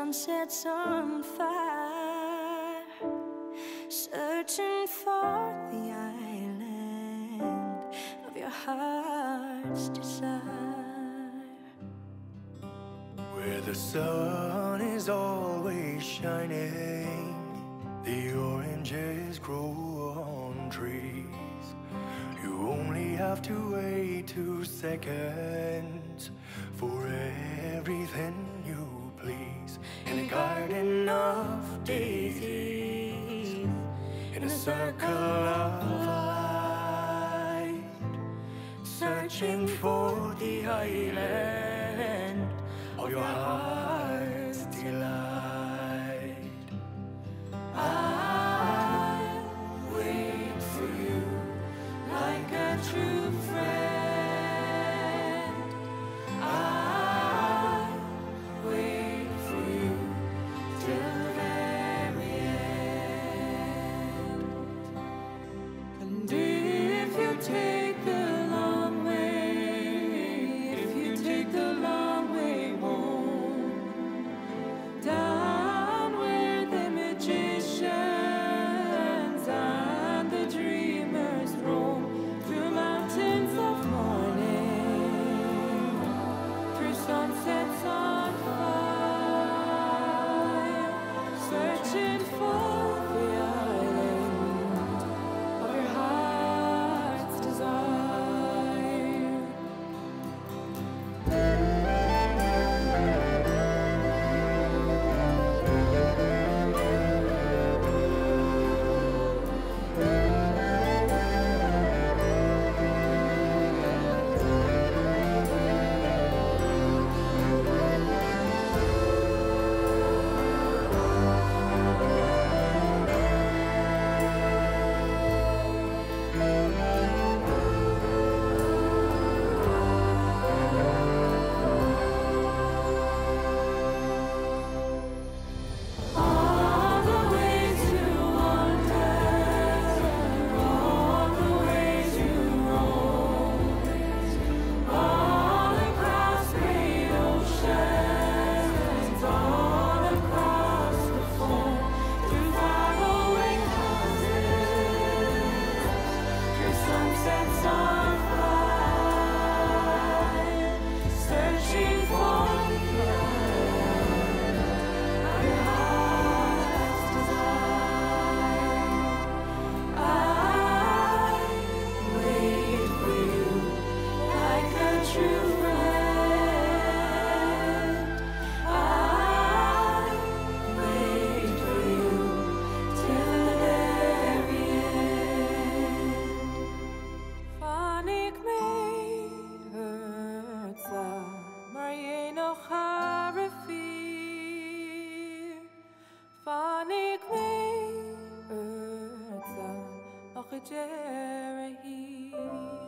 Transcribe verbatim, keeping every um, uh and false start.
sunsets on fire, searching for the island of your heart's desire, where the sun is always shining, the oranges grow on trees. You only have to wait two seconds for everything you please. In a garden of daisies, in a circle of light, searching for the island of your heart's delight. I'll wait for you like a true friend. I'll wait for you till the very end. And if you take the long way, if you take the long way home, down where the magicians and the dreamers roam, through mountains of morning, through sunsets on fire, searching for the island of your heart's desire. All the ways you wander, all the ways you roam, all across great oceans, all across the foam, through faraway houses, through sunsets on fire, searching for the island of your heart's desire. I wait for you like a true friend. I wait for you till the very end. Fanig mei hurtsa, maar je nog harafir. Fanig mei hurtsa, och jere hier.